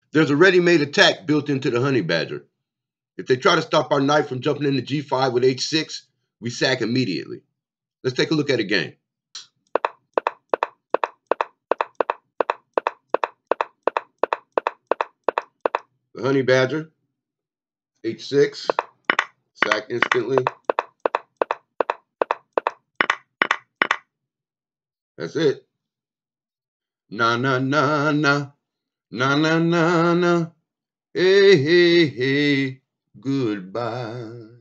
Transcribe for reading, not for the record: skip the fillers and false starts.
There's a ready-made attack built into the Honeybadger. If they try to stop our knight from jumping into g5 with h6, we sack immediately. Let's take a look at a game. The Honeybadger, h6, sack instantly. That's it. Na na na na, na na na na, hey hey hey, goodbye.